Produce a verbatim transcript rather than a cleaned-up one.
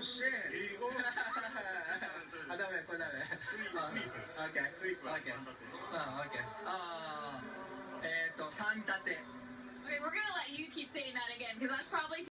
shit. あ、ダメ、これダメ。オッケー。オッケー。オッケー。あー、えっと、三立て。 Okay, we're gonna let you keep saying that again because that's probably